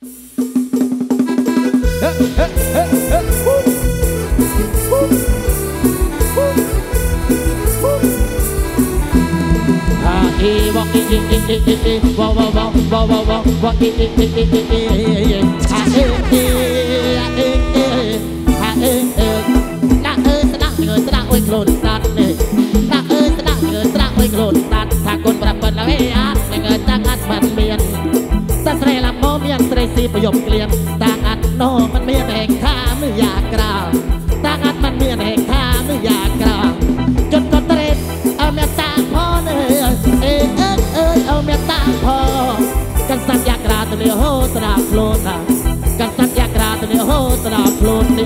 ประโยคเกลียนต่างอัดโนมันมีแห่งข้าไม่อยากกล่าวต่างอัดมันมีแห่งข้าไม่อยากกล่าวจนก็เตร็ดเอาเมียต่างพอเลยเอาเมียต่างพอกันสัญญากราตัวเดียวโหตราโคลนกันสัญญากราตัวเดียวโหตราโคลนนี่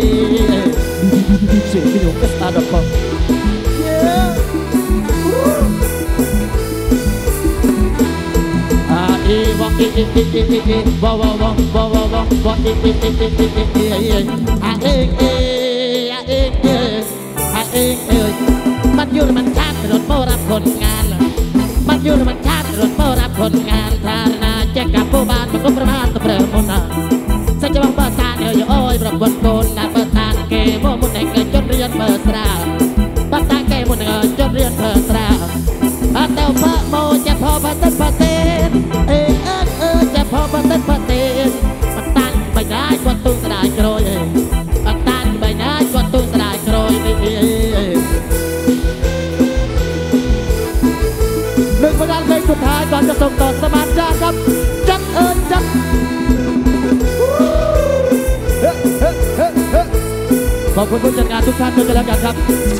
เสียงพี่หนุ่มก็สตาร์ดอปมันอยู่มันชาติรถโมรับคนงานมันอยู่มันชาติรถโมรับคนงานทานาแจกกับผู้บ้านมันก็ประมาณตัวเปรย์มุนสัจวังเปิดตาเดียวโอ้ยประบวนโกนแต่เปิดตาเกโมมุนเอกจนเรียนเปิดสระเปิดตาเกมุนเอกจนเรียนเปิดสระเต้าพระโมจะพอพัฒน์พัฒน์จะพอพัฒน์พัฒน์มันตั้งไปได้กว่าตุ้งสลายโกรยมันตั้งไปได้กว่าตุ้งสลายโกรยหนึ่งผลงานเพลงสุดท้ายก่อนจะส่งต่อสมานจ้าครับจัดจัดขอบคุณผู้จัดงานทุกท่านด้วยกันแล้วกันครับ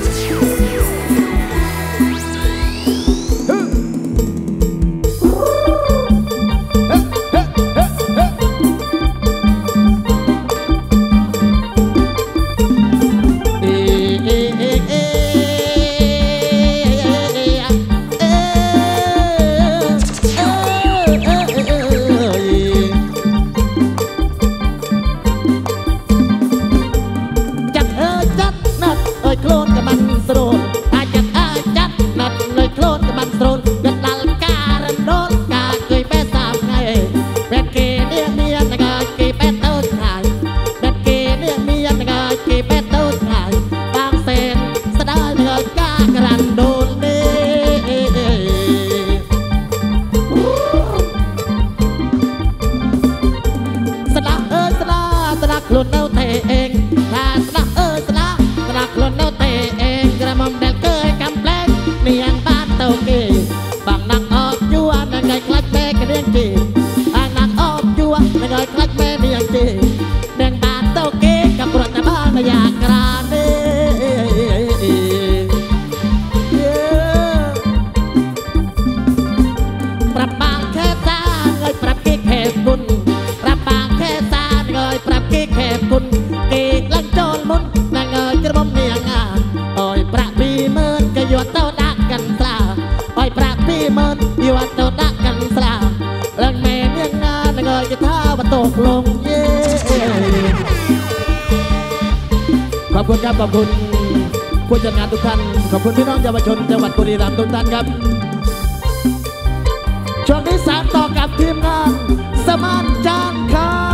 ขอบคุณครับขอบคุณผู้จัดงานทุกท่านขอบคุณพี่น้องเยาวชนจังหวัดบุรีรัมย์ทุกท่านครับช่วงที่3ต่อกับทีมงานสมานจานครับ